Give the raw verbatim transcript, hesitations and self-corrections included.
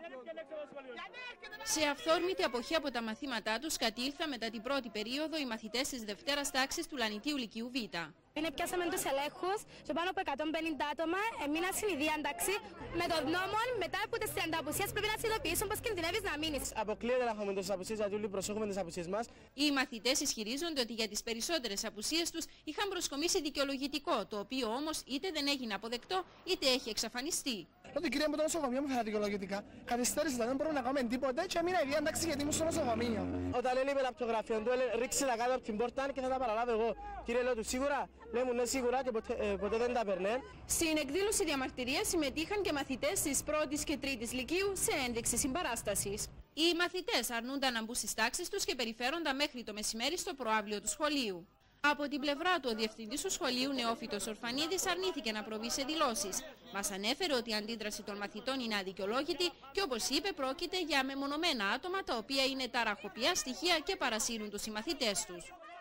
Σε αυθόρμητη αποχή από τα μαθήματά τους κατήλθαν μετά την πρώτη περίοδο οι μαθητές της Δευτέρας τάξης του Λανιτίου Λυκείου Β. Είναι πιάσαμε τους ελέγχους και πάνω από εκατόν πενήντα άτομα έμειναν στην ίδια ένταξη. Με τον νόμο, μετά από τις τριάντα απουσίες πρέπει να συνειδητοποιήσουν πως κινδυνεύεις να μείνεις. Αποκλείεται να έχουμε τις απουσίες, γιατί όλοι προσέχουμε τις απουσίες μας. Οι μαθητές ισχυρίζονται ότι για τις περισσότερες απουσίες τους είχαν προσκομίσει δικαιολογητικό, το οποίο όμως είτε δεν έγινε αποδεκτό είτε έχει εξαφανιστεί. Ότι κυρία μου, το νοσοκομείο μου θα δικαιολογητικά. Καθυστέρησε, δεν μπορούμε να κάνουμε τίποτε και έμεινα η ίδια ένταξη γιατί ήμουν στο νοσοκομείο. Όταν έλειπε από το γραφείο του, ρίξε τα κάτω από την πόρτα και θα τα παραλάβω εγώ. Κύριε, λέω του σίγουρα. Λέει μου ναι, σίγουρα και ποτέ, ε, ποτέ δεν τα περνέ. Στην εκδήλωση διαμαρτυρίας συμμετείχαν και μαθητές της πρώτης και τρίτης Λυκείου σε ένδειξη συμπαράστασης. Οι μαθητές αρνούνταν να μπουν στις τάξεις τους και περιφέρονταν μέχρι το μεσημέρι στο προαύλιο του σχολείου. Από την πλευρά του, ο διευθυντής του σχολείου, Νεόφυτος Ορφανίδης, αρνήθηκε να προβεί σε δηλώσεις. Μας ανέφερε ότι η αντίδραση των μαθητών είναι αδικαιολόγητη και, όπως είπε, πρόκειται για μεμονωμένα άτομα τα οποία είναι ταραχοποιά στοιχεία και παρασύρουν τους συμμαθητές τους.